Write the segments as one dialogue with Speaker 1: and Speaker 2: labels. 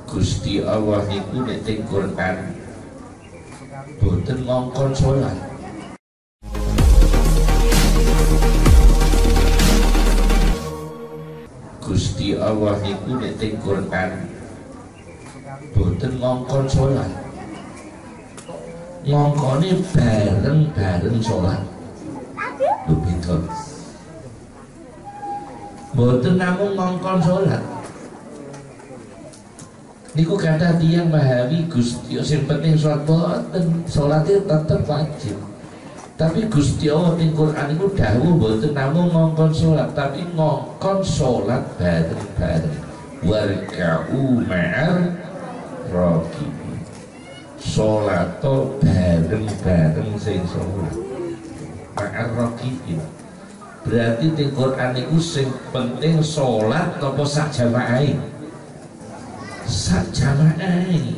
Speaker 1: Gusti Allah niku nek teng Quran boten ngongkon salat. Gusti Allah niku nek teng Quran boten ngongkon salat. Ngongkone bareng-bareng salat. Lho beda. Boten namung ngongkon salat. Niku kata tiyang memahami Gusti sing penting salat boten, salate tetep wajib. Tapi Gusti Allah ning Quran niku dawuh boten namung ngongkon salat, tapi ngongkon salat bareng-bareng. Warka'u ma'ar raki'in. Salat bareng-bareng sing salat. Ma'ar raki'in. Berarti ning Quran niku sing penting salat apa sak jamaahe? Sak jamaahe.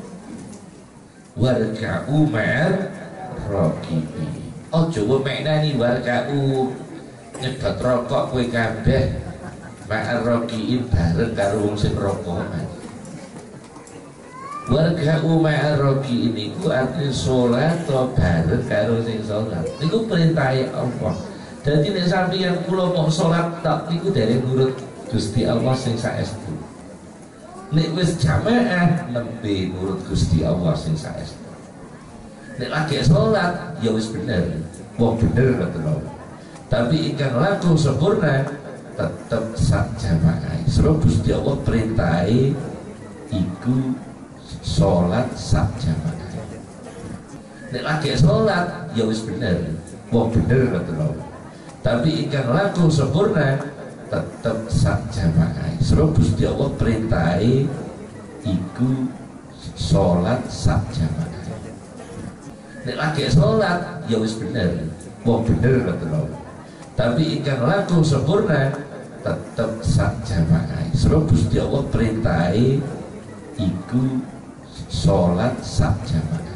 Speaker 1: Warka'u ma'ar raki'in. Aja wae maknani warka'u nyebut rokok kowe kabeh ma'ar raki'in bareng karo wong sing rokokan. Warka'u ma'ar raki'in niku artine salat bareng karo sing salat. Niku perintahe Allah. Dadi nek sampeyan kula mau salat tak niku dereng nurut Gusti Allah sing saestu. Nek wis jamaah nembe nurut Gusti Allah sing saestu. Nek lagi salat ya wis bener. Wong bener ngoten lho. Tapi ingkang langkung sempurna tetep sak jamaah. Sebab Gusti Allah perintahe iku salat sak jamaah. Nek lagi salat ya wis bener. Wong bener ngoten lho. Tapi ingkang langkung sempurna tetep sak jamaah. Sebab Gusti Allah perintahe iku salat sak jamaah. Nek lagi salat ya wis bener. Wong bener ngoten lho. Tapi ingkang langkung sempurna tetep sak jamaah. Sebab Gusti Allah perintahe iku salat sak jamaah.